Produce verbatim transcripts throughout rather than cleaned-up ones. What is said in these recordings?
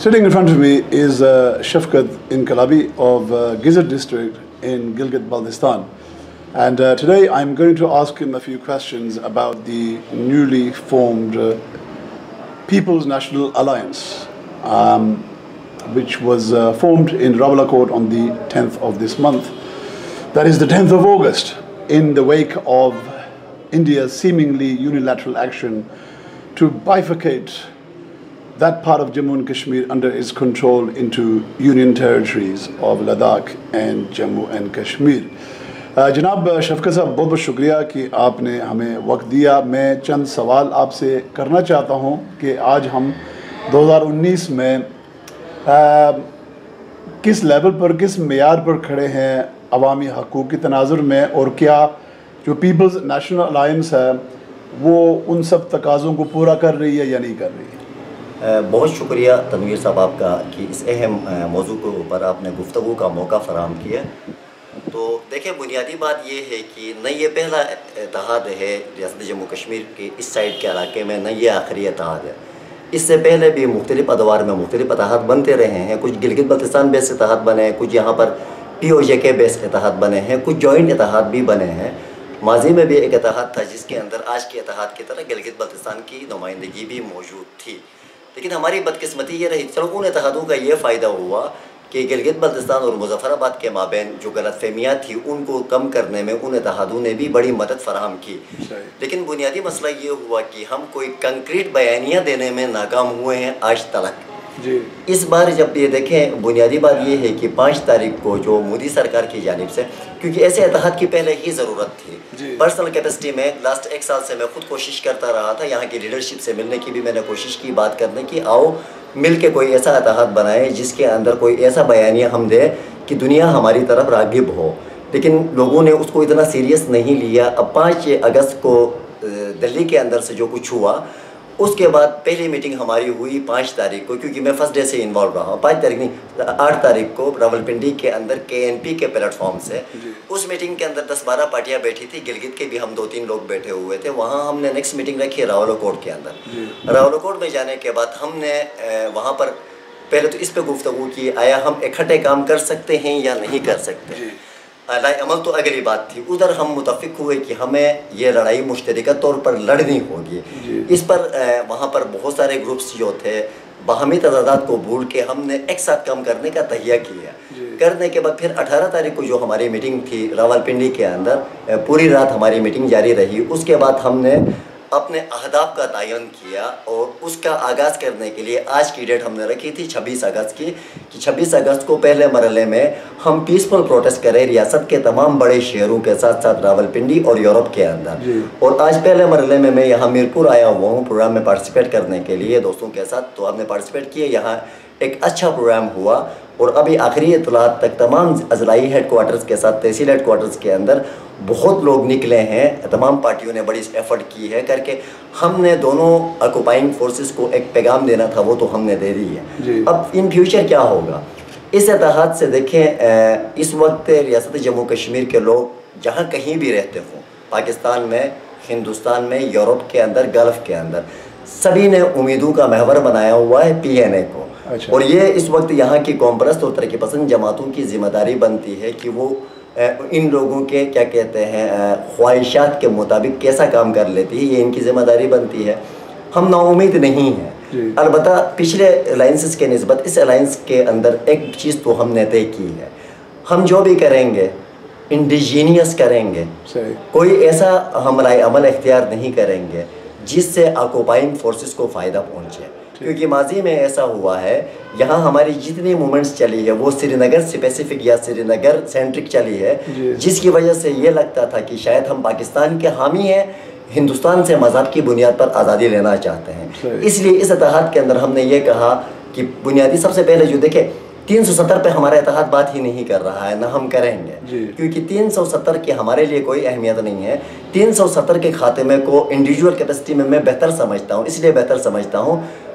Sitting in front of me is uh, Shafkat Inqalabi of uh, Gizit district in Gilgit-Baltistan. And uh, today I'm going to ask him a few questions about the newly formed uh, People's National Alliance, um, which was uh, formed in Rawalakot on the tenth of this month. That is the tenth of August, in the wake of India's seemingly unilateral action to bifurcate that part of Jammu and Kashmir under its control into union territories of Ladakh and Jammu and Kashmir. जनाब शफकत साहब बहुत बहुत शुक्रिया कि आपने हमें वक्त दिया. मैं चंद सवाल आपसे करना चाहता हूं कि आज हम दो हज़ार उन्नीस में आ, किस लेवल पर, किस मेयार पर खड़े हैं अवामी हकूक़ की तनाजुर में, और क्या जो पीपल्स नेशनल अलायंस है वो उन सब तकाज़ों को पूरा कर रही है या नहीं कर रही है. बहुत शुक्रिया तनवीर साहब आपका कि इस अहम मौजू के ऊपर आपने गुफ्तगू का मौका फराहम किया. तो देखिए, बुनियादी बात ये है कि न ये पहला इत्तेहाद है रियासत जम्मू कश्मीर के इस साइड के इलाके में, न ये आखिरी इत्तेहाद है. इससे पहले भी मुख्तलिफ अदवार में मुख्तलिफ इत्तेहाद बनते रहे हैं. कुछ गिलगित बल्तिस्तान बेस इत्तेहाद बने हैं, कुछ यहाँ पर पी ओ जे के बेस इत्तेहाद बने हैं, कुछ जॉइंट इत्तेहाद भी बने हैं. माजी में भी एक इत्तेहाद था जिसके अंदर आज के इत्तेहाद की तरह गिलगित बल्तिस्तान की नुमाइंदगी भी मौजूद थी. लेकिन हमारी बदकिस्मती ये रही, चलो उन इत्तेहादों का ये फ़ायदा हुआ कि गिलगित बल्तिस्तान और मुजफ्फराबाद के माबैन जो गलतफहमियाँ थी उनको कम करने में उन इत्तेहादों ने भी बड़ी मदद फराहम की. लेकिन बुनियादी मसला ये हुआ कि हम कोई कंक्रीट बयानियाँ देने में नाकाम हुए हैं आज तक. जी. इस बार जब ये देखें, बुनियादी बात ये है कि पाँच तारीख को जो मोदी सरकार की जानिब से, क्योंकि ऐसे इत्तेहाद की पहले ही ज़रूरत थी. पर्सनल कैपेसिटी में लास्ट एक साल से मैं खुद कोशिश करता रहा था, यहाँ की लीडरशिप से मिलने की भी मैंने कोशिश की, बात करने की, आओ मिल के कोई ऐसा इत्तेहाद बनाए जिसके अंदर कोई ऐसा बयानिया हम दे कि दुनिया हमारी तरफ राग़िब हो. लेकिन लोगों ने उसको इतना सीरियस नहीं लिया. अब पाँच अगस्त को दिल्ली के अंदर से जो कुछ हुआ, उसके बाद पहली मीटिंग हमारी हुई पाँच तारीख को, क्योंकि मैं फर्स्ट डे से इन्वॉल्व रहा हूँ. पाँच तारीख नहीं, आठ तारीख को रावलपिंडी के अंदर के एन पी के प्लेटफॉर्म से उस मीटिंग के अंदर दस बारह पार्टियाँ बैठी थी. गिलगित के भी हम दो तीन लोग बैठे हुए थे. वहाँ हमने नेक्स्ट मीटिंग रखी रावलकोट के अंदर. रावलकोट में जाने के बाद हमने वहाँ पर पहले तो इस पर गुफ्तगू की, आया हम इकट्ठे काम कर सकते हैं या नहीं कर सकते. अलाई अमल तो अगली बात थी. उधर हम मुतफ़िक हुए कि हमें ये लड़ाई मुश्तरका तौर पर लड़नी होगी. इस पर वहाँ पर बहुत सारे ग्रुप्स जो थे, बाहमी तज़ादात को भूल के हमने एक साथ काम करने का तहिया किया. करने के बाद फिर अठारह तारीख को जो हमारी मीटिंग थी रावलपिंडी के अंदर, पूरी रात हमारी मीटिंग जारी रही. उसके बाद हमने अपने अहदाफ का तयन किया और उसका आगाज़ करने के लिए आज की डेट हमने रखी थी छब्बीस अगस्त की, कि छब्बीस अगस्त को पहले मरहले में हम पीसफुल प्रोटेस्ट करें रियासत के तमाम बड़े शहरों के साथ साथ रावलपिंडी और यूरोप के अंदर. और आज पहले मरहले में मैं यहाँ मीरपुर आया हुआ हूँ प्रोग्राम में पार्टिसिपेट करने के लिए दोस्तों के साथ. तो हमने पार्टिसिपेट किए, यहाँ एक अच्छा प्रोग्राम हुआ. और अभी आखिरी इत्तलात तक तमाम अजलाई हेड क्वार्टर्स के साथ तहसील हेड क्वार्टर्स के अंदर बहुत लोग निकले हैं. तमाम पार्टियों ने बड़ी एफर्ट की है करके हमने दोनों ऑक्युपाइंग फोर्सेस को एक पैगाम देना था, वो तो हमने दे दी है. अब इन फ्यूचर क्या होगा इस इत्तेहाद से? देखें, इस वक्त रियासत जम्मू कश्मीर के लोग जहाँ कहीं भी रहते हों, पाकिस्तान में, हिंदुस्तान में, यूरोप के अंदर, गल्फ़ के अंदर, सभी ने उम्मीदों का महवर बनाया हुआ है पी एन ए को. अच्छा. और ये इस वक्त यहाँ की कौम परस्त और तरक्की पसंद जमातों की ज़िम्मेदारी बनती है कि वो इन लोगों के क्या कहते हैं ख्वाहिशात के मुताबिक कैसा काम कर लेती है. ये इनकी ज़िम्मेदारी बनती है. हम नाउम्मीद नहीं हैं. अलबत्ता पिछले अलाइंसेस के निस्बत इस अलाइंस के अंदर एक चीज़ तो हमने तय की है, हम जो भी करेंगे इंडिजीनियस करेंगे. कोई ऐसा हमला अमल इख्तियार नहीं करेंगे जिससे ऑक्युपाइंग फोर्सेस को फ़ायदा पहुँचे. क्योंकि माजी में ऐसा हुआ है, यहाँ हमारी जितनी मूवमेंट्स चली है वो श्रीनगर स्पेसिफिक या श्रीनगर सेंट्रिक चली है, जिसकी वजह से ये लगता था कि शायद हम पाकिस्तान के हामी हैं, हिंदुस्तान से मज़हब की बुनियाद पर आज़ादी लेना चाहते हैं. इसलिए इस इत्तेहाद के अंदर हमने ये कहा कि बुनियादी सबसे पहले जो देखे तीन सौ सत्तर पे हमारा इत्तेहाद बात ही नहीं कर रहा है, ना हम करेंगे, क्योंकि तीन सौ सत्तर की हमारे लिए कोई अहमियत नहीं है. तीन सौ सत्तर के खात्मे को इंडिविजुअल कैपेसिटी में मैं बेहतर समझता हूँ. इसलिए बेहतर समझता हूँ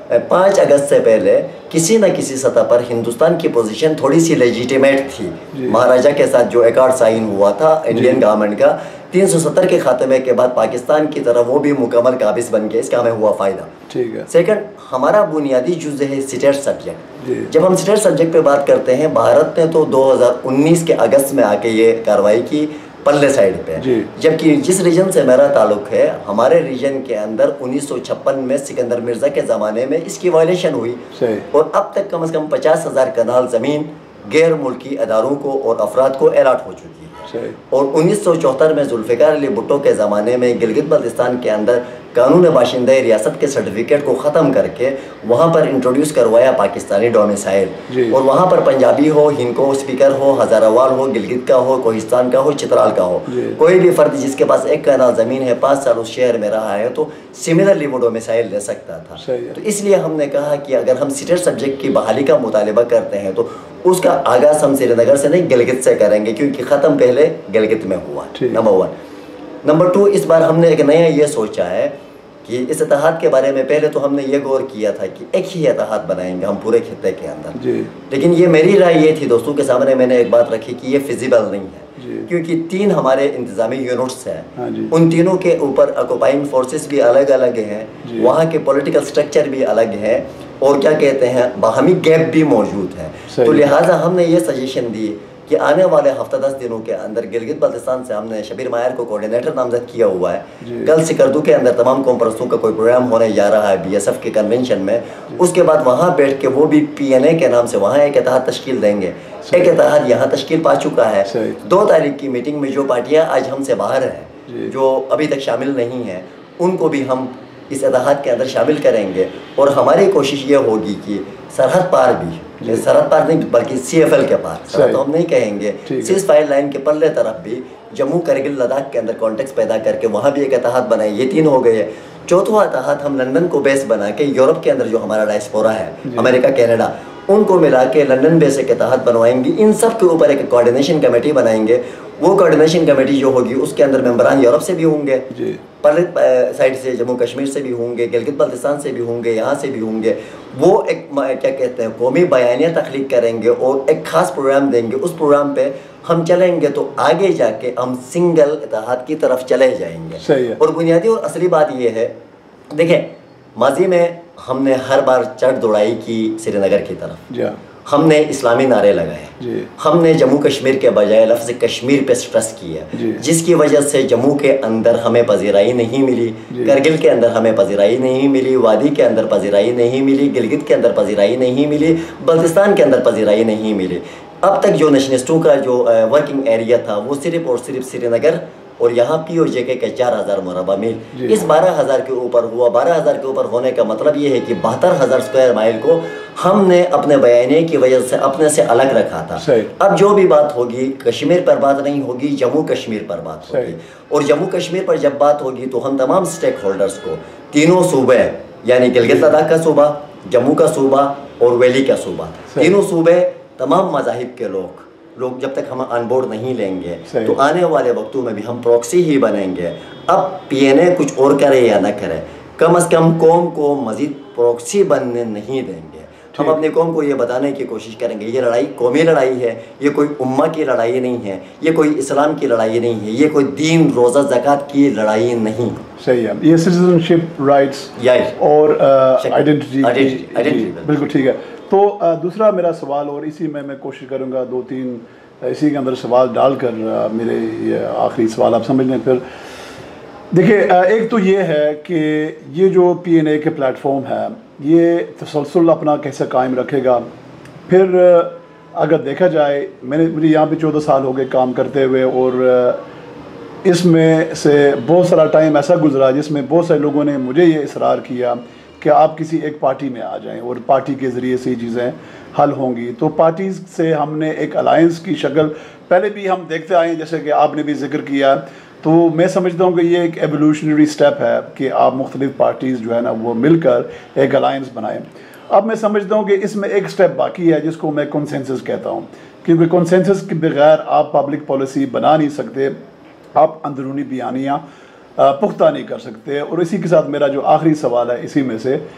پانچ اگست سے پہلے کسی نہ کسی سطح پر ہندوستان کی پوزیشن تھوڑی سی لیجیٹیمیٹ تھی. مہاراجہ کے ساتھ جو ایکارڈ سائن ہوا تھا انڈین گورنمنٹ کا تین سو ستر کے خاتمے کے بعد پاکستان کی طرف وہ بھی مکمل قابض بن گئے. اس کا ہمیں ہوا فائدہ. ٹھیک ہے. سیکنڈ, ہمارا بنیادی جز ہے اسٹیٹ سبجیکٹ. جب ہم اسٹیٹ سبجیکٹ پہ بات کرتے ہیں, بھارت نے تو دو ہزار انیس کے اگست میں آ کے یہ کارروائی کی پلے سائڈ پہ, جبکہ جس ریجن سے میرا تعلق ہے ہمارے ریجن کے اندر انیس سو چھپن میں سکندر مرزا کے زمانے میں اس کی وائلیشن ہوئی, اور اب تک کم از کم پچاس ہزار کنال زمین غیر ملکی اداروں کو اور افراد کو الاٹ ہو چکی ہے. اور انیس سو چوہتر میں ذوالفقار علی بھٹو کے زمانے میں گلگت بلتستان کے اندر قانون باشندہ ریاست کے سرٹیفکیٹ کو ختم کر کے وہاں پر انٹروڈیوس کروایا پاکستانی ڈومیسائل, اور وہاں پر پنجابی ہو, ہندکو اسپیکر ہو, ہزاروال ہو, گلگت کا ہو, کوہستان کا ہو, چترال کا ہو, کوئی بھی فرد جس کے پاس ایک کنال زمین ہے, پانچ سال اس شہر میں رہا ہے, تو سملرلی وہ ڈومیسائل لے سکتا تھا. تو اس لیے ہم نے کہا کہ اگر ہم اسٹیٹ سبجیکٹ کی بحالی کا مطالبہ کرتے ہیں تو اس کا آغاز ہم سری نگر سے نہیں گلگت سے کریں گے, کیونکہ ختم پہلے گلگت میں ہوا. Number one. نمبر ٹو, اس بار ہم نے ایک نیا یہ سوچا ہے کہ اس اتحاد کے بارے میں پہلے تو ہم نے یہ غور کیا تھا کہ ایک ہی اتحاد بنائیں گے ہم پورے خطے کے اندر, لیکن یہ میری رائے یہ تھی, دوستوں کے سامنے میں نے ایک بات رکھی کہ یہ فیزیبل نہیں ہے, کیونکہ تین ہمارے انتظامی یونٹس ہیں, ان تینوں کے اوپر آکوپائنگ فورسز بھی الگ الگ ہیں, وہاں کے پولیٹیکل سٹرکچر بھی الگ ہے, اور کیا کہتے ہیں باہمی گیپ بھی موجود ہے. تو لہٰذا ہم نے یہ سجیشن دی کہ آنے والے ہفتہ دس دنوں کے اندر گلگت بلتستان سے ہم نے شبیر مائر کو کوارڈینیٹر نامزد کیا ہوا ہے. کل سکردو کے اندر تمام قوم پرستوں کا کوئی پروگرام ہونے جا رہا ہے بی ایس ایف کے کنونشن میں, اس کے بعد وہاں بیٹھ کے وہ بھی پی این اے کے نام سے وہاں ایک اتحاد تشکیل دیں گے. ایک اتحاد یہاں تشکیل پا چکا ہے. دو تاریخ کی میٹنگ میں جو پارٹیاں آج ہم سے باہر ہیں, جو ابھی تک شامل نہیں ہیں, ان کو بھی ہم اس اتحاد کے اندر شامل کریں گے, اور ہماری کوشش یہ ہوگی کہ سرحد پار بھی, سرحد پار نہیں بلکہ سی ایف ایل کے پار, سرحد تو ہم نہیں کہیں گے, سیز فائر لائن کے پلے طرف بھی جموں کرگل لداخ کے اندر کانٹیکس پیدا کر کے وہاں بھی ایک اتحاد بنائے. یہ تین ہو گئے. چوتھا اتحاد ہم لندن کو بیس بنا کے یورپ کے اندر جو ہمارا ڈائسپورا ہے, امریکہ, کینیڈا, ان کو ملا کے لندن بیس ایک اتحاد بنوائیں گے. ان سب کے اوپر ایک کوارڈینیشن کمیٹی بنائیں گے. وہ کوارڈینیشن کمیٹی جو ہوگی اس کے اندر ممبران یورپ سے بھی ہوں گے, پرلت سائڈ سے جموں کشمیر سے بھی ہوں گے, گلگت بلتستان سے بھی ہوں گے, یہاں سے بھی ہوں گے. وہ ایک کیا کہتے ہیں قومی بیانیہ تخلیق کریں گے اور ایک خاص پروگرام دیں گے. اس پروگرام پہ ہم چلیں گے تو آگے جا کے ہم سنگل اتحاد کی طرف چلے جائیں گے. اور بنیادی اور اصلی بات یہ ہے, دیکھیں ماضی میں ہم نے ہر بار چڑھ دوڑائی کی سری نگر کی طرف, ہم نے اسلامی نعرے لگائے, ہم نے جموں کشمیر کے بجائے لفظ کشمیر پہ سٹریس کیا, جس کی وجہ سے جموں کے اندر ہمیں پذیرائی نہیں ملی, کرگل کے اندر ہمیں پذیرائی نہیں ملی, وادی کے اندر پذیرائی نہیں ملی, گلگت کے اندر پذیرائی نہیں ملی, بلتستان کے اندر پذیرائی نہیں ملی. اب تک جو نیشنلسٹوں کا جو ورکنگ ایریا تھا وہ صرف اور صرف سری نگر اور یہاں پی اور جے کے کے چار ہزار مربع میل اس بارہ ہزار کے اوپر ہوا. بارہ ہزار کے اوپر ہونے کا مطلب یہ ہے کہ بہتر ہزار اسکوائر مائل کو ہم نے اپنے بیانیے کی وجہ سے اپنے سے الگ رکھا تھا. اب جو بھی بات ہوگی کشمیر پر بات نہیں ہوگی, جموں کشمیر پر بات ہوگی. اور جموں کشمیر پر جب بات ہوگی تو ہم تمام اسٹیک ہولڈرز کو تینوں صوبے یعنی گلگت لداخ کا صوبہ, جموں کا صوبہ اور ویلی کا صوبہ, تینوں صوبے تمام مذاہب کے لوگ لوگ جب تک ہم آن بورڈ نہیں لیں گے تو آنے والے وقتوں میں بھی ہم پروکسی ہی بنیں گے. اب پی این اے کچھ اور کرے یا نہ کرے, کم از کم قوم کو مزید پروکسی بننے نہیں دیں گے. ہم اپنی قوم کو یہ بتانے کی کوشش کریں گے یہ لڑائی قومی لڑائی ہے, یہ کوئی امہ کی لڑائی نہیں ہے, یہ کوئی اسلام کی لڑائی نہیں ہے, یہ کوئی دین روزہ زکوٰۃ کی لڑائی نہیں. صحیح ہے, یہ سٹیزن شپ رائٹس اور آئیڈینٹی بالکل ٹھیک ہے. تو دوسرا میرا سوال, اور اسی میں میں کوشش کروں گا دو تین اسی کے اندر سوال ڈال کر میرے یہ آخری سوال آپ سمجھ لیں. پھر دیکھیں, ایک تو یہ ہے کہ یہ جو پی این اے کے پلیٹ فارم ہے یہ تسلسل اپنا کیسے قائم رکھے گا. پھر اگر دیکھا جائے میں نے مجھے یہاں پہ چودہ سال ہو گئے کام کرتے ہوئے, اور اس میں سے بہت سارا ٹائم ایسا گزرا جس میں بہت سارے لوگوں نے مجھے یہ اصرار کیا کہ آپ کسی ایک پارٹی میں آ جائیں اور پارٹی کے ذریعے سے یہ چیزیں حل ہوں گی. تو پارٹیز سے ہم نے ایک الائنس کی شکل پہلے بھی ہم دیکھتے آئے ہیں, جیسے کہ آپ نے بھی ذکر کیا. تو میں سمجھتا ہوں کہ یہ ایک ایولیوشنری سٹیپ ہے کہ آپ مختلف پارٹیز جو ہے نا وہ مل کر ایک الائنس بنائیں. اب میں سمجھتا ہوں کہ اس میں ایک سٹیپ باقی ہے جس کو میں کنسنسس کہتا ہوں, کیونکہ کنسنسس کے بغیر آپ پبلک پالیسی بنا نہیں سکتے, آپ اندرونی بیانیاں پختہ نہیں کر سکتے. اور اسی کے ساتھ میرا جو آخری سوال ہے اسی میں سے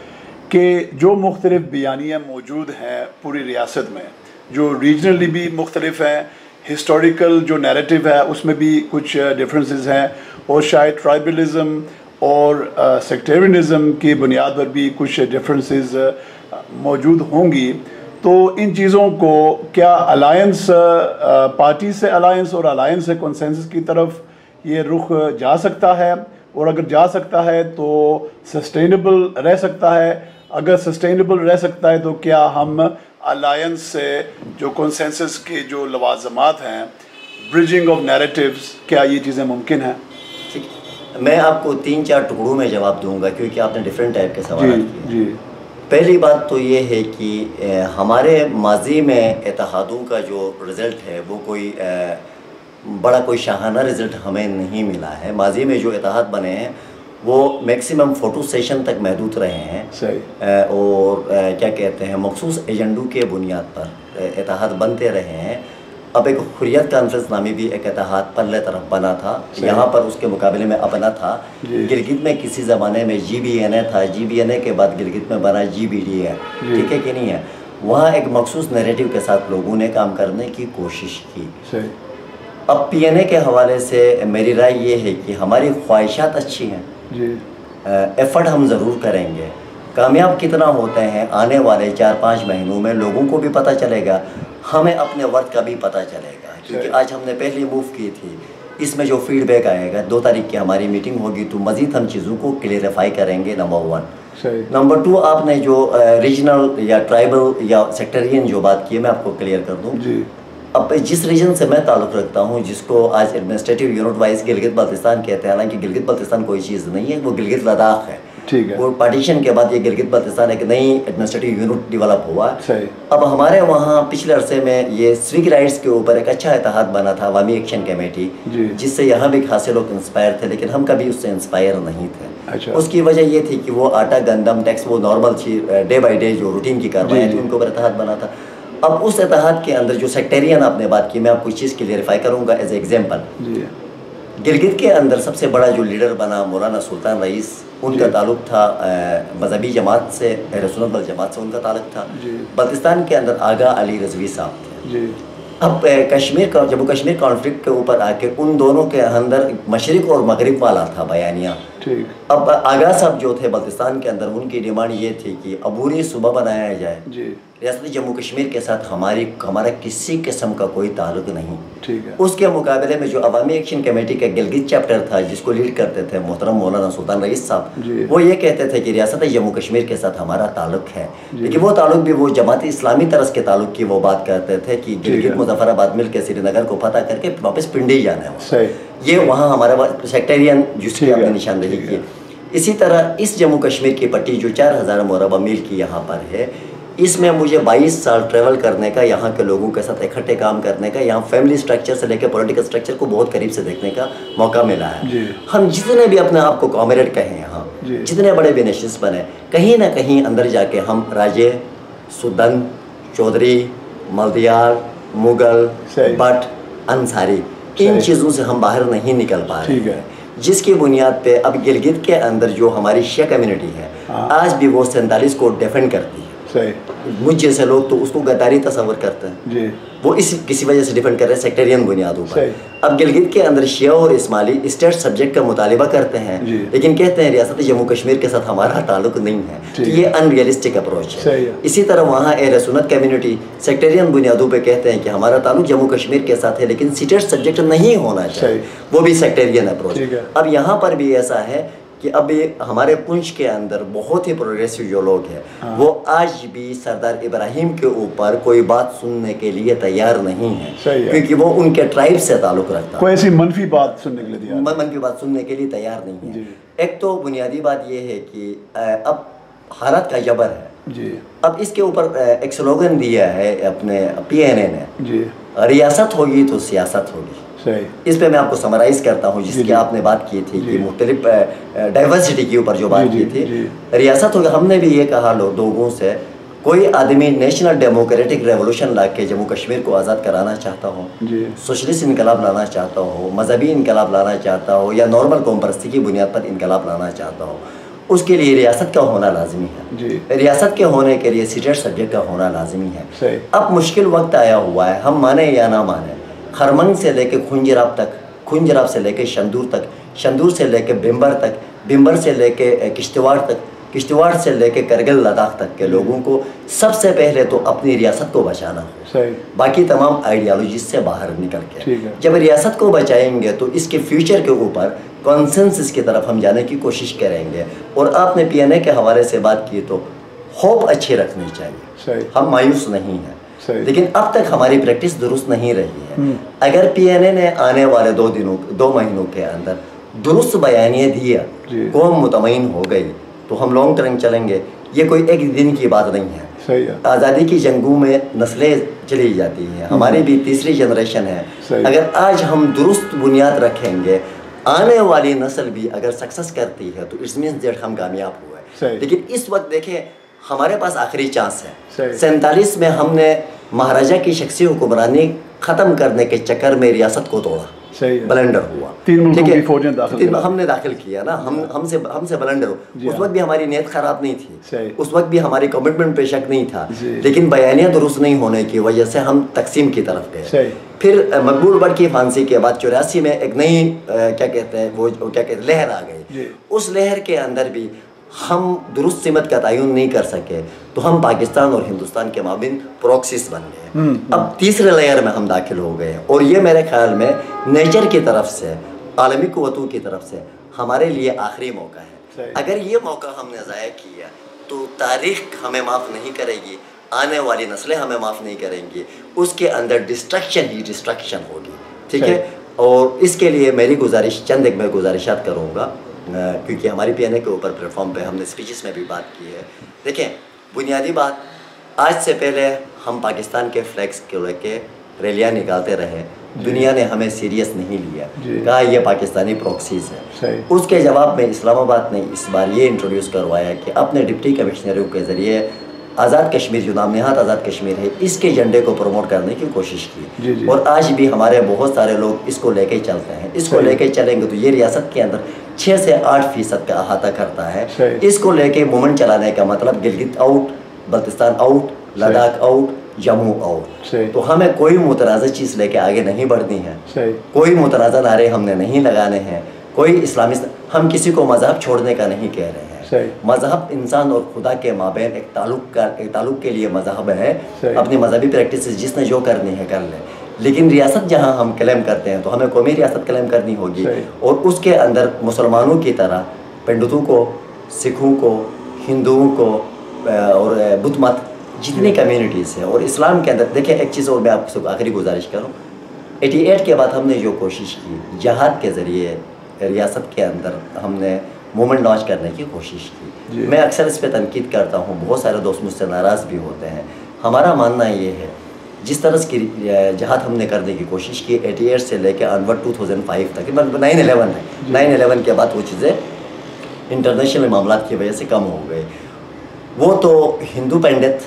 کہ جو مختلف بیانیے موجود ہیں پوری ریاست میں، جو ریجنلی بھی مختلف ہیں، ہسٹوریکل جو نیریٹو ہے اس میں بھی کچھ ڈفرینسز ہیں، اور شاید ٹرائبلزم اور سیکٹیرینزم کی بنیاد پر بھی کچھ ڈفرینسز موجود ہوں گی، تو ان چیزوں کو کیا الائنس پارٹی سے الائنس اور الائنس سے کنسنسس کی طرف یہ رخ جا سکتا ہے؟ اور اگر جا سکتا ہے تو سسٹینیبل رہ سکتا ہے؟ اگر سسٹینیبل رہ سکتا ہے تو کیا ہم الائنس سے جو کنسنسس کے جو لوازمات ہیں، برجنگ آف نیریٹیوز، کیا یہ چیزیں ممکن ہیں؟ میں آپ کو تین چار ٹکڑوں میں جواب دوں گا کیونکہ آپ نے ڈفرینٹ ٹائپ کے سوالات کیے۔ جی پہلی بات تو یہ ہے کہ ہمارے ماضی میں اتحادوں کا جو رزلٹ ہے وہ کوئی بڑا کوئی شاہانہ رزلٹ ہمیں نہیں ملا ہے۔ ماضی میں جو اتحاد بنے ہیں وہ میکسیمم فوٹو سیشن تک محدود رہے ہیں، صحیح، اور کیا کہتے ہیں مخصوص ایجنڈوں کے بنیاد پر اتحاد بنتے رہے ہیں۔ اب ایک حریت کانفرنس نامی بھی ایک اتحاد پہلے طرف بنا تھا، یہاں پر اس کے مقابلے میں اپنا تھا۔ گلگت میں کسی زمانے میں جی بی این اے تھا، جی بی این اے کے بعد گلگت میں بنا جی بی ڈی ہے، ٹھیک ہے کہ نہیں ہے؟ وہاں ایک مخصوص نیریٹو کے ساتھ لوگوں نے کام کرنے کی کوشش کی۔ اب پی این اے کے حوالے سے میری رائے یہ ہے کہ ہماری خواہشات اچھی ہیں، ایفرٹ ہم ضرور کریں گے، کامیاب کتنا ہوتے ہیں آنے والے چار پانچ مہینوں میں لوگوں کو بھی پتہ چلے گا، ہمیں اپنے ورک کا بھی پتہ چلے گا، کیونکہ آج ہم نے پہلی موو کی تھی، اس میں جو فیڈ بیک آئے گا، دو تاریخ کی ہماری میٹنگ ہوگی تو مزید ہم چیزوں کو کلیئرفائی کریں گے، نمبر ون۔ نمبر ٹو، آپ نے جو ریجنل یا ٹرائبل یا سیکٹرین جو بات کی ہے میں آپ کو کلیئر کر دوں۔ اب جس ریجن سے میں تعلق رکھتا ہوں، جس کو آج administrative unit wise Gilgit Baltistan کہتے ہیں، حالانکہ گلگت بلتستان کوئی چیز نہیں ہے، وہ گلگت لداخ ہے، وہ پارٹیشن کے بعد یہ گلگت بلتستان ایک نئی ایڈمنسٹریٹو یونٹ ڈیولپ ہوا۔ اب ہمارے وہاں پچھلے عرصے میں یہ سویگ رائٹس کے اوپر ایک اچھا اتحاد بنا تھا، عوامی ایکشن کمیٹی، جس سے یہاں بھی خاصے لوگ انسپائر تھے، لیکن ہم کبھی اس سے انسپائر نہیں تھے۔ اس کی وجہ یہ تھی کہ وہ آٹا گندم ٹیکس وہ نارمل تھی، ڈے بائی ڈے جو روٹین کی کارروائیاں تھیں ان کے اوپر اتحاد بنا تھا۔ اب اس اتحاد کے اندر جو سیکٹیرین آپ نے بات کی، میں آپ کو چیز کلیئرفائی کروں گا ایز اے ایگزامپل۔ گلگت کے اندر سب سے بڑا جو لیڈر بنا مولانا سلطان رئیس، ان کا تعلق تھا مذہبی جماعت سے، اہل سنت والجماعت سے ان کا تعلق تھا۔ بلتستان کے اندر آغا علی رضوی صاحب تھے۔ اب کشمیر کا جموں کشمیر کانفلکٹ کے اوپر آ کے ان دونوں کے اندر مشرق اور مغرب والا تھا بیانیہ۔ اب آغا صاحب جو تھے بلتستان کے اندر، ان کی ڈیمانڈ یہ تھی کہ عبوری صوبہ بنایا جائے، ریاست جموں کشمیر کے ساتھ ہماری ہمارا کسی قسم کا کوئی تعلق نہیں۔ اس کے مقابلے میں جو عوامی ایکشن کمیٹی کا گلگت چیپٹر تھا، جس کو لیڈ کرتے تھے محترم مولانا سلطان رئیس صاحب، وہ یہ کہتے تھے کہ ریاست جموں کشمیر کے ساتھ ہمارا تعلق ہے، لیکن وہ تعلق بھی وہ جماعت اسلامی طرز کے تعلق کی وہ بات کرتے تھے کہ گلگت مظفر آباد مل کے سری نگر کو فتح کر کے واپس پنڈی جانا ہے، یہ وہاں ہمارا سیکٹیرین جس کی آپ نے نشاندہی کی۔ اسی طرح اس جموں کشمیر کی پٹی جو چار ہزار مربع میل کی یہاں پر ہے، اس میں مجھے بائیس سال ٹریول کرنے کا، یہاں کے لوگوں کے ساتھ اکٹھے کام کرنے کا، یہاں فیملی سٹرکچر سے لے کے پولیٹیکل سٹرکچر کو بہت قریب سے دیکھنے کا موقع ملا ہے۔ ہم جتنے بھی اپنے آپ کو کامریڈ کہیں، یہاں جتنے بڑے بھی نیشنز بنے، کہیں نہ کہیں اندر جا کے ہم راجے، سدن، چودھری، ملدیار، مغل، بٹ، انصاری، ان چیزوں سے ہم باہر نہیں نکل پا رہے ہیں، جس کی بنیاد پہ اب گلگت کے اندر جو ہماری شیعہ کمیونٹی ہے آج بھی وہ سینتالیس کو ڈیفینڈ کرتی ہے۔ مجھ جیسے لوگ تو اس کو غداری تصور کرتے ہیں، وہ اس کسی وجہ سے ڈیفینڈ کر رہے ہیں سیکٹیرین بنیادوں پر۔ اب گلگت کے اندر شیعہ اور اسماعیلی اسٹیٹ سبجیکٹ کا مطالبہ کرتے ہیں، لیکن کہتے ہیں ریاست جموں کشمیر کے ساتھ ہمارا تعلق نہیں ہے، یہ ان ریئلسٹک اپروچ ہے۔ اسی طرح وہاں اہل سنت کمیونٹی سیکٹیرین بنیادوں پہ کہتے ہیں کہ ہمارا تعلق جموں کشمیر کے ساتھ ہے، لیکن اسٹیٹ سبجیکٹ نہیں ہونا چاہیے، وہ بھی سیکٹیرین اپروچ۔ اب یہاں پر بھی ایسا ہے کہ اب ہمارے پنچ کے اندر بہت ہی پروگریسو جو لوگ ہیں، وہ آج بھی سردار ابراہیم کے اوپر کوئی بات سننے کے لیے تیار نہیں ہے، کیونکہ وہ ان کے ٹرائب سے تعلق رکھتا ہے، کوئی ایسی منفی بات سننے کے لیے منفی بات سننے کے لیے تیار نہیں ہے۔ ایک تو بنیادی بات یہ ہے کہ اب حالات کا جبر ہے، اب اس کے اوپر ایک سلوگن دیا ہے اپنے پی این اے نے، ریاست ہوگی تو سیاست ہوگی۔ اس پہ میں آپ کو سمرائز کرتا ہوں، جس کی آپ نے بات کی تھی کہ مختلف ڈائیورسٹی کے اوپر جو بات کی تھی، ریاست ہوگی۔ ہم نے بھی یہ کہا لوگوں سے، کوئی آدمی نیشنل ڈیموکریٹک ریولوشن لا کے جموں کشمیر کو آزاد کرانا چاہتا ہو، سوشلسٹ انقلاب لانا چاہتا ہو، مذہبی انقلاب لانا چاہتا ہو، یا نارمل قوم پرستی کی بنیاد پر انقلاب لانا چاہتا ہو، اس کے لیے ریاست کا ہونا لازمی ہے جی. ریاست کے ہونے کے لیے سیٹیٹ سبجیکٹ کا ہونا لازمی ہے. صحیح. اب مشکل وقت آیا ہوا ہے, ہم مانیں یا نہ مانیں, خرمنگ سے لے کے کھنجراب تک, کھنجراب سے لے کے شندور تک, شندور سے لے کے بمبر تک, بمبر سے لے کے کشتواڑ تک, کشتواڑ سے لے کے کرگل لداخ تک کے لوگوں کو سب سے پہلے تو اپنی ریاست کو بچانا ہو. صحیح. باقی تمام آئیڈیالوجیز سے باہر نکل کے ہے. جب ریاست کو بچائیں گے تو اس کے فیوچر کے اوپر کنسنسس کی طرف ہم جانے کی کوشش کریں گے. اور آپ نے پی این اے کے حوالے سے بات کی تو ہوپ اچھی رکھنی چاہیے. صحیح. ہم مایوس نہیں ہیں. صحیح. لیکن اب تک ہماری پریکٹس درست نہیں رہی ہے. اگر پی این اے نے آنے والے دو دنوں دو مہینوں کے اندر درست بیانیہ دیا, قوم مطمئن ہو گئی, تو ہم لانگ ٹرم چلیں گے. یہ کوئی ایک دن کی بات نہیں ہے. آزادی کی جنگوں میں نسلیں چلی جاتی ہیں, ہماری بھی تیسری جنریشن ہے. اگر آج ہم درست بنیاد رکھیں گے, آنے والی نسل بھی اگر سکسس کرتی ہے تو اٹس مینس دیٹ ہم کامیاب ہوئے. لیکن اس وقت دیکھیں ہمارے پاس آخری چانس ہے. سینتالیس میں ہم نے مہاراجہ کی شخصی حکمرانی ختم کرنے کے چکر میں ریاست کو توڑا, بلنڈر ہوا. تین ملکوں کی فوجیں داخل ہم نے داخل کیا نا, ہم ہم سے ہم سے بلنڈر ہو. اس وقت بھی ہماری نیت خراب نہیں تھی, اس وقت بھی ہماری کمٹمنٹ پہ شک نہیں تھا, لیکن بیانیہ درست نہیں ہونے کی وجہ سے ہم تقسیم کی طرف گئے. پھر مقبول بٹ کی پھانسی کے بعد چوراسی میں ایک نئی کیا کہتے ہیں وہ کیا کہتے ہیں لہر آ گئی. اس لہر کے اندر بھی ہم درست سمت کا تعین نہیں کر سکے تو ہم پاکستان اور ہندوستان کے مابین پروکسیس بن گئے. اب تیسرے لیئر میں ہم داخل ہو گئے, اور یہ میرے خیال میں نیچر کی طرف سے, عالمی قوتوں کی طرف سے ہمارے لیے آخری موقع ہے. اگر یہ موقع ہم نے ضائع کیا تو تاریخ ہمیں معاف نہیں کرے گی, آنے والی نسلیں ہمیں معاف نہیں کریں گی. اس کے اندر ڈسٹرکشن ہی ڈسٹرکشن ہوگی. ٹھیک ہے. اور اس کے لیے میری گزارش, چند ایک میں گزارشات کروں گا, کیونکہ ہماری پی این اے کے اوپر پلیٹ فارم پہ ہم نے اسپیچز میں بھی بات کی ہے. دیکھیں, بنیادی بات, آج سے پہلے ہم پاکستان کے فلیگس کو لے کے ریلیاں نکالتے رہے, دنیا نے ہمیں سیریس نہیں لیا, کہا یہ پاکستانی پروکسیز ہے. اس کے جواب میں اسلام آباد نے اس بار یہ انٹروڈیوس کروایا کہ اپنے ڈپٹی کمشنروں کے ذریعے آزاد کشمیر, جو نام نہاد آزاد کشمیر ہے, اس کے ایجنڈے کو پروموٹ کرنے کی کوشش کی. اور آج بھی ہمارے بہت سارے لوگ اس کو لے کے چلتے ہیں. اس کو لے کے چلیں گے تو یہ ریاست کے اندر چھ سے آٹھ فیصد کا احاطہ کرتا ہے. اس کو لے کے مومنٹ چلانے کا مطلب Gilgit out, Baltistan out, Ladakh out, Jammu out. تو ہمیں کوئی متنازع چیز لے کے آگے نہیں بڑھنی ہے, کوئی متنازع نعرے ہم نے نہیں لگانے ہیں, کوئی اسلامی, ہم کسی کو مذہب چھوڑنے کا نہیں کہہ رہے ہیں. مذہب انسان اور خدا کے مابین ایک تعلق کا ایک تعلق کے لیے مذہب ہے. اپنی مذہبی پریکٹسز جس نے جو کرنی ہے کر لے. لیکن ریاست جہاں ہم کلیم کرتے ہیں تو ہمیں قومی ریاست کلیم کرنی ہوگی, اور اس کے اندر مسلمانوں کی طرح پنڈتوں کو, سکھوں کو, ہندوؤں کو اور بدھ مت جتنی کمیونٹیز ہیں, اور اسلام کے اندر دیکھیں ایک چیز اور میں آپ کو آخری گزارش کروں. ایٹی ایٹ کے بعد ہم نے جو کوشش کی جہاد کے ذریعے ریاست کے اندر ہم نے مومنٹ لانچ کرنے کی کوشش کی. میں اکثر اس پہ تنقید کرتا ہوں, بہت سارے دوست مجھ سے ناراض بھی ہوتے ہیں. ہمارا ماننا یہ ہے جس طرح کی جہاد ہم نے کرنے کی کوشش کی ایٹی ایٹ سے لے کے آنورڈ ٹو تھاؤزینڈ فائیو تک, نائن الیون ہے, نائن الیون کے بعد وہ چیزیں انٹرنیشنل معاملات کی وجہ سے کم ہو گئے. وہ تو ہندو پنڈت,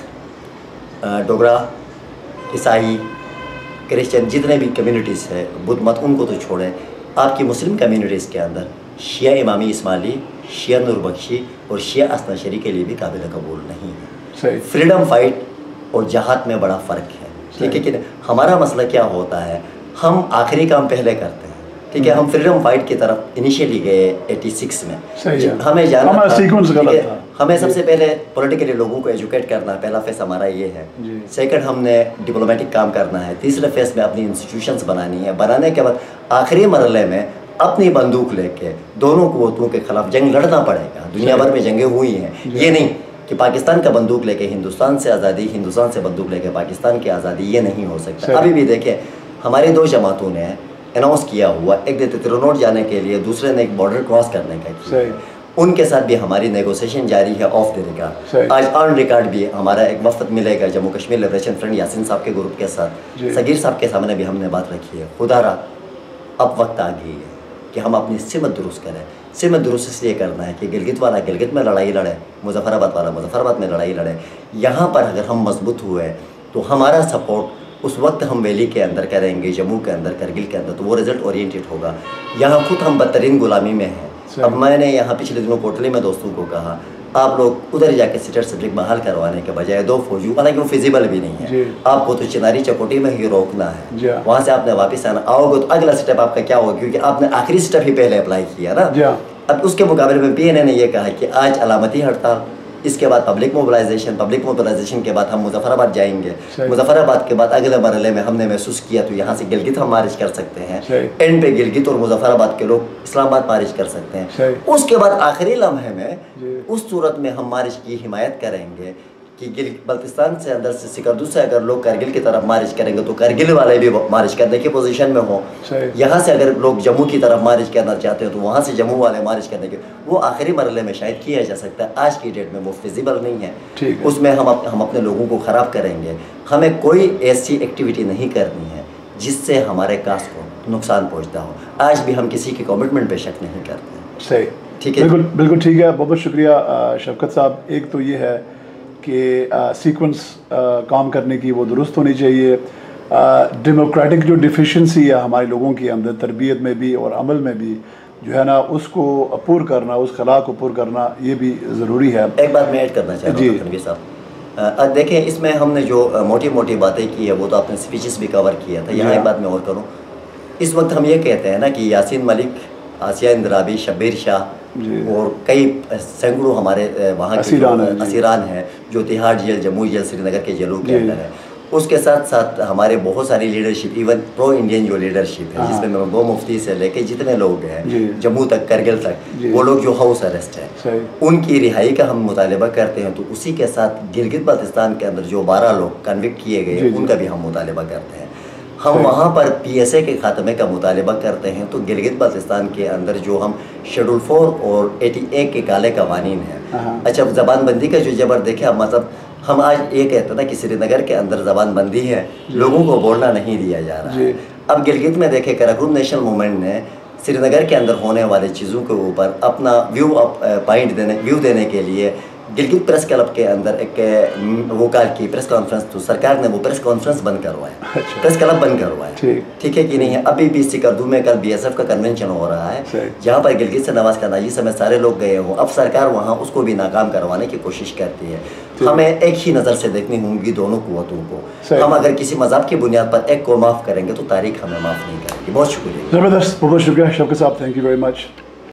ڈوگرا, عیسائی, کرسچن جتنے بھی کمیونٹیز ہیں, بدھ مت, ان کو تو چھوڑیں. آپ کی مسلم کمیونٹیز کے اندر شیعہ امامی اسماعیلی, شیعہ نور بخشی اور شیعہ اثناشری کے لیے بھی قابل قبول نہیں ہے. فریڈم فائٹ اور جہاد میں بڑا فرق ہے. ٹھیک ہے کہ ہمارا مسئلہ کیا ہوتا ہے, ہم آخری کام پہلے کرتے ہیں. ٹھیک ہے, ہم فریڈم فائٹ کی طرف انیشیلی گئے ایٹی سکس میں. ہمیں جانا تھا, ہمیں سب سے پہلے پولیٹیکلی لوگوں کو ایجوکیٹ کرنا, پہلا فیس ہمارا یہ ہے. سیکنڈ, ہم نے ڈپلومیٹک کام کرنا ہے. تیسرے فیس میں اپنی انسٹیٹیوشنز بنانی ہے. بنانے کے بعد آخری مرحلے میں اپنی بندوق لے کے دونوں قوتوں کے خلاف جنگ لڑنا پڑے گا. دنیا بھر میں جنگیں ہوئی ہیں, یہ نہیں کہ پاکستان کا بندوق لے کے ہندوستان سے آزادی, ہندوستان سے بندوق لے کے پاکستان کی آزادی, یہ نہیں ہو سکتا. ابھی بھی دیکھیں ہماری دو جماعتوں نے اناؤنس کیا ہوا, ایک نے ترونوٹ جانے کے لیے, دوسرے نے ایک بارڈر کراس کرنے کا کیا. ان کے ساتھ بھی ہماری نیگوسیشن جاری ہے آف دی ریکارڈ. آج آن ریکارڈ بھی ہمارا ایک وفد ملے گا جموں کشمیر لبریشن فرنٹ یاسین صاحب کے گروپ کے ساتھ. صغیر صاحب کے سامنے بھی ہم نے بات رکھی ہے. خدا را اب وقت آ گئی ہے کہ ہم اپنی سمت درست کریں. سمت درست اس لیے کرنا ہے کہ گلگت والا گلگت میں لڑائی لڑے, مظفر آباد والا مظفر آباد میں لڑائی لڑے. یہاں پر اگر ہم مضبوط ہوئے تو ہمارا سپورٹ اس وقت ہم ویلی کے اندر کریں گے, جموں کے اندر, کرگل کے اندر, تو وہ رزلٹ اورینٹیڈ ہوگا. یہاں خود ہم بدترین غلامی میں ہیں. اب میں نے یہاں پچھلے دنوں کوٹلی میں دوستوں کو کہا آپ لوگ ادھر جا کے سٹیٹ سبجیکٹ بحال کروانے کے بجائے دو فوجیوں، حالانکہ وہ فیزیبل بھی نہیں ہے، آپ کو تو چناری چکوٹی میں ہی روکنا ہے، وہاں سے آپ نے واپس آنا، آؤ گے تو اگلا سٹیپ آپ کا کیا ہوگا، کیونکہ آپ نے آخری سٹیپ ہی پہلے اپلائی کیا نا۔ اب اس کے مقابلے میں پی این اے نے یہ کہا کہ آج علامتی ہڑتال، اس کے بعد پبلک موبلائزیشن، پبلک موبلائزیشن کے بعد ہم مظفر آباد جائیں گے، مظفر آباد کے بعد اگلے مرحلے میں ہم نے محسوس کیا تو یہاں سے گلگت ہم مارچ کر سکتے ہیں، اینڈ پہ گلگت اور مظفر آباد کے لوگ اسلام آباد مارچ کر سکتے ہیں۔ اس کے بعد آخری لمحے میں اس صورت میں ہم مارچ کی حمایت کریں گے کہ گل بلتستان سے اندر سے سکردو سے اگر لوگ کرگل کی طرف مارچ کریں گے تو کرگل والے بھی مارچ کرنے کی پوزیشن میں ہوں، یہاں سے اگر لوگ جموں کی طرف مارچ کرنا چاہتے ہیں تو وہاں سے جموں والے مارچ کرنے کے، وہ آخری مرحلے میں شاید کیا جا سکتا ہے۔ آج کی ڈیٹ میں وہ فیزیبل نہیں ہے، اس میں ہم ہم اپنے لوگوں کو خراب کریں گے۔ ہمیں کوئی ایسی ایکٹیویٹی نہیں کرنی ہے جس سے ہمارے کاسٹ کو نقصان پہنچتا ہو۔ آج بھی ہم کسی کی کمٹمنٹ پہ شک نہیں کرتے ہیں۔ صحیح، ٹھیک ہے، بالکل بالکل ٹھیک ہے، بہت بہت شکریہ شفقت صاحب۔ ایک تو یہ ہے کہ سیکوینس کام کرنے کی وہ درست ہونی چاہیے، ڈیموکریٹک جو ڈیفیشنسی ہے ہمارے لوگوں کی اندر تربیت میں بھی اور عمل میں بھی جو ہے نا، اس کو پور کرنا، اس خلا کو پور کرنا یہ بھی ضروری ہے۔ ایک بات میں ایڈ کرنا چاہ رہا ہوں تنویر صاحب، دیکھیں اس میں ہم نے جو موٹی موٹی باتیں کی ہے وہ تو آپ نے اسپیچز بھی کور کیا تھا، یہاں ایک بات میں اور کروں، اس وقت ہم یہ کہتے ہیں نا کہ یاسین ملک، آسیہ اندرابی، شبیر شاہ اور کئی سینکڑوں ہمارے وہاں کے اسیران ہیں جو Tihar jail, Jammu jail, Srinagar کے جیلوں کے اندر ہیں، اس کے ساتھ ساتھ ہمارے بہت ساری لیڈرشپ، ایون پرو انڈین جو لیڈرشپ ہے جس میں دو مفتی سے لے کے جتنے لوگ ہیں جموں تک، کرگل تک، وہ لوگ جو ہاؤس اریسٹ ہیں ان کی رہائی کا ہم مطالبہ کرتے ہیں، تو اسی کے ساتھ گلگت بلتستان کے اندر جو بارہ لوگ کنوکٹ کیے گئے ان کا بھی ہم مطالبہ کرتے ہیں۔ ہم وہاں پر پی ایس اے کے خاتمے کا مطالبہ کرتے ہیں، تو گلگت بلتستان کے اندر جو ہم شیڈول فور اور ایٹی ایک کے کالے قوانین ہیں، اچھا زبان بندی کا جو جبر دیکھے، اب مطلب ہم آج یہ کہتے ہیں نا کہ سری نگر کے اندر زبان بندی ہے، لوگوں کو بولنا نہیں دیا جا رہا ہے۔ اب گلگت میں دیکھیں کراکرم نیشنل موومنٹ نے سری نگر کے اندر ہونے والے چیزوں کے اوپر اپنا ویو پوائنٹ دینے ویو دینے کے لیے گلگت پریس کلب کے اندر ایک وہ کال کی پریس کانفرنس، تو سرکار نے وہ پریس کانفرنس بند کروایا، پریس کلب بند کروایا، ٹھیک ہے کہ نہیں ہے۔ ابھی بھی سکردو میں کل بی ایس ایف کا کنونشن ہو رہا ہے جہاں پر گلگت سے نواز کناجی سمیت سارے لوگ گئے ہوں، اب سرکار وہاں اس کو بھی ناکام کروانے کی کوشش کرتی ہے۔ ہمیں ایک ہی نظر سے دیکھنی ہوں گی دونوں قوتوں کو، ہم اگر کسی مذہب کی بنیاد پر ایک کو معاف کریں گے تو تاریخ ہمیں معاف نہیں کرے گی۔ بہت شکریہ، زبردست، بہت شکریہ شفقت صاحب، تھینک یو ویری مچ۔